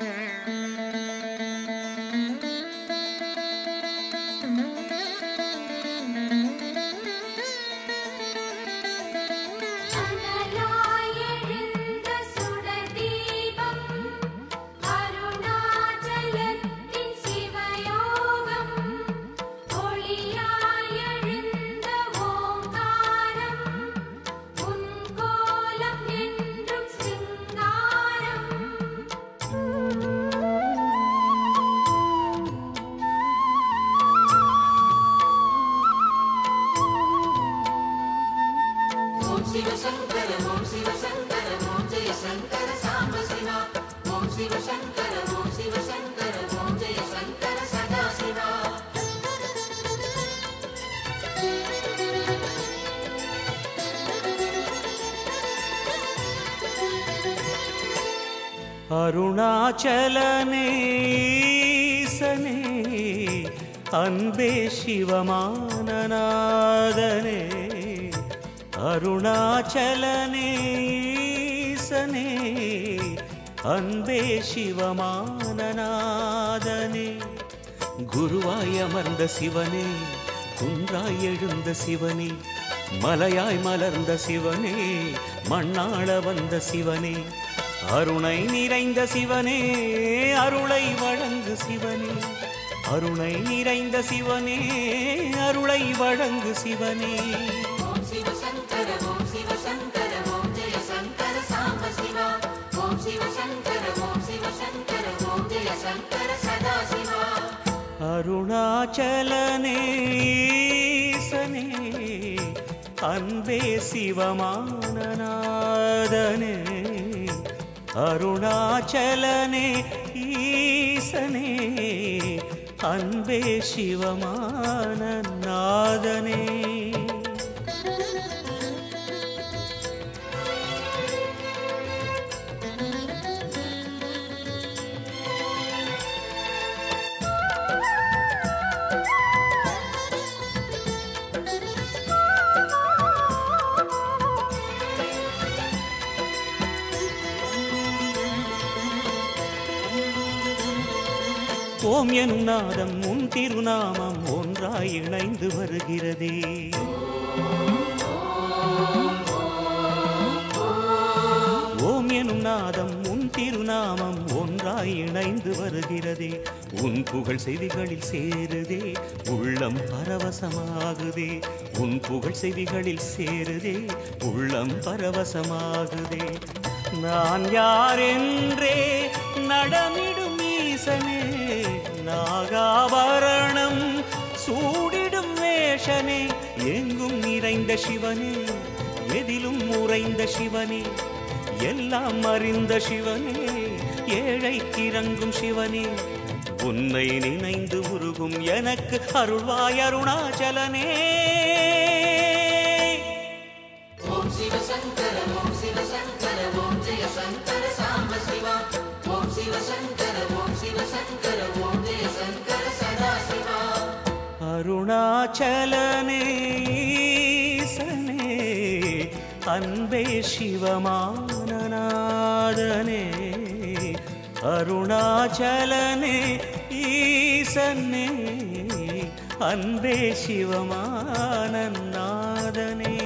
அருணாச்சலனே ஈசனே அன்பே சிவமானநாதனே அருணாச்சலனே ஈசனே அன்பே சிவமானநாதனே குருவாய் அமர்ந்த சிவனே குன்றாய் எழுந்த சிவனே மலையாய் மலர்ந்த சிவனே மண்ணாள வந்த சிவனே அருணை நிறைந்த சிவனே அருளை வழங்கு சிவனே அருணை நிறைந்த சிவனே அருளை வழங்கு சிவனே ஓம் சிவ சங்கர ஓம் சிவ சங்கர ஓம் ஜெய சங்கர சாம்ப சிவா ஓம் சிவ சங்கர ஓம் சிவ சங்கர ஓம் ஜெய சங்கர சதா சிவா அருணாச்சலனே ஈசனே அன்பே சிவமானநாதனே அருணாச்சலனே ஈசனே அன்பே சிவமானநாதனே ஓம் எனும் நாதம் உன் திருநாமம் ஒன்றாய் இணைந்து வருகிறதே ஓம் எனும் நாதம் உன் திருநாமம் ஒன்றாய் இணைந்து வருகிறதே உன் புகழ் செவிகளில் சேருதே உள்ளம் பரவசமாகுதே உன் புகழ் செவிகளில் சேருதே உள்ளம் பரவசமாகுதே நான் யாரென்றே நடமிடும் ஈசனே நாகாபரணம் சூடிடும் வேஷனே எங்கும் நிறைந்த சிவனே எதிலும் உறைந்த சிவனே எல்லாம் அறிந்த சிவனே ஏழைக்கு இறங்கும் சிவனே உன்னை நினைந்து உருகும் எனக்கு அருள்வாய் அருணாச்சலனே ஓம் சிவ சங்கர ஓம் சிவ சங்கர ஓம் ஜெய சங்கர சாம்ப சிவா ஓம் சிவ சங்கர ஓம் சிவ சங்கர ஓம் ஜெய சங்கர சதா சிவா அருணாச்சலனே ஈசனே அன்பே சிவமானநாதனே அருணாச்சலனே ஈசனே அன்பே சிவமானநாதனே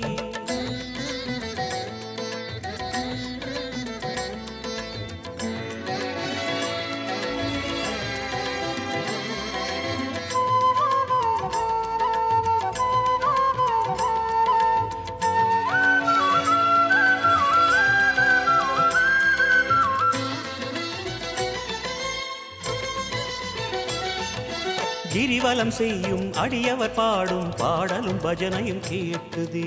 கிரிவலம் செய்யும் அடியவர் பாடும் பாடலும் பஜனையும் கேட்குதே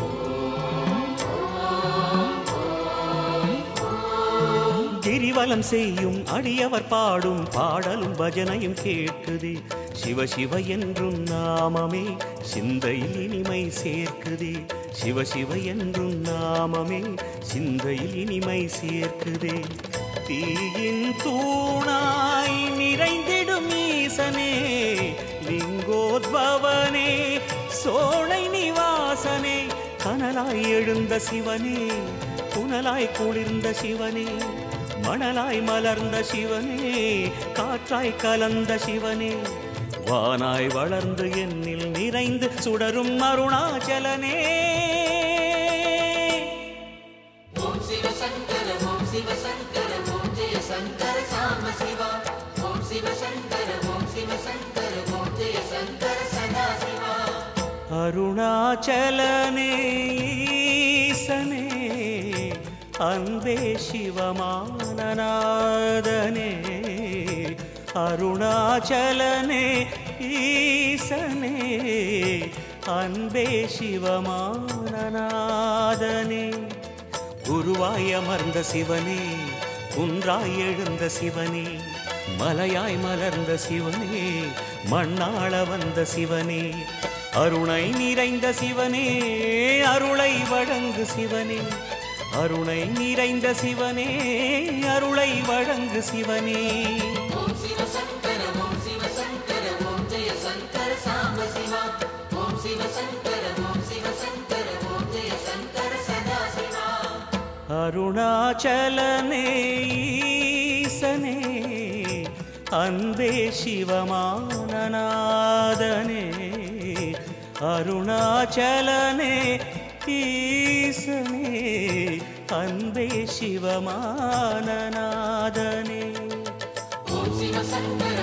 கிரிவலம் செய்யும் அடியவர் பாடும் பாடலும் பஜனையும் கேட்குதே சிவ சிவ என்றும் நாமமே சிந்தையில் இனிமை சேர்க்குதே சிவ சிவ என்றும் நாமமே சிந்தையில் இனிமை சேர்க்குதே தீயின் தூணாய் நிறைந்திடும் ஈசனே லிங்கோத்பவனே சோலை நிவாசனே கனலாய் எழுந்த சிவனே புனலாய் குளிர்ந்த சிவனே மணலாய் மலர்ந்த சிவனே காற்றாய் கலந்த சிவனே வானாய் வளர்ந்து என்னில் நிறைந்து சுடரும் அருணாச்சலனே ஓம் சிவசங்கர ஓம் சிவசங்கர ஓம் ஜெய சங்கர சாம்ப சிவா ஓம் சிவசங்கர ஓம் சிவசங்கர ஓம் ஜெய சங்கர சதா சிவா அருணாச்சலனே ஈசனே அன்பே சிவமானநாதனே அருணாச்சலனே ஈசனே அன்பே சிவமானநாதனே குருவாய் அமர்ந்த சிவனே குன்றாய் எழுந்த சிவனே மலையாய் மலர்ந்த சிவனே மண்ணாள வந்த சிவனே அருணை நிறைந்த சிவனே அருளை வழங்கு சிவனே அருணை நிறைந்த சிவனே அருளை வழங்கு சிவனே ஓம் சிவசங்கர ஓம் சிவசங்கர ஓம் ஜெய சங்கர சாம்ப சிவா ஓம் சிவசங்கர ஓம் சிவசங்கர ஓம் ஜெய சங்கர சதா சிவா அருணாச்சலனே ஈசனே அன்பே சிவமானநாதனே அருணாச்சலனே ஈசனே அன்பே சிவமானநாதனே ஓம் சிவசங்கர